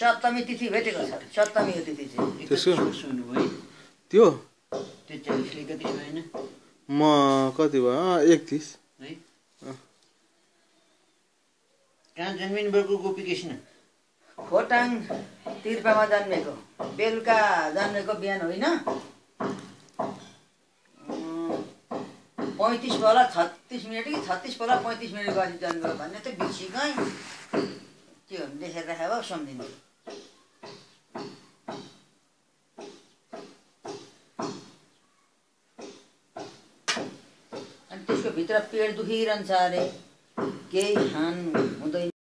सप्तमी तिथि भेटेको छ सप्तमी हो तिथि चाहिँ त्यसको सुन्नुभयो त्यो त्यो 40ले कति भएन म कति भयो 31 है कहाँ जन्मिनु भएको गोपी कृष्ण खोटाङ तिर्पामा जन्मेको बेलुका जन्मेको बिहान होइन 35 बेला 36 मिनट कि 36 बेला 35 मिनट गरी जन्मेको भन्ने त बिर्सिकै त्यो लेखेर राखेको सम्झिनु अनि त्यसको भित्र पेट दुखिरहन्छ अरे केही खान हुँदैन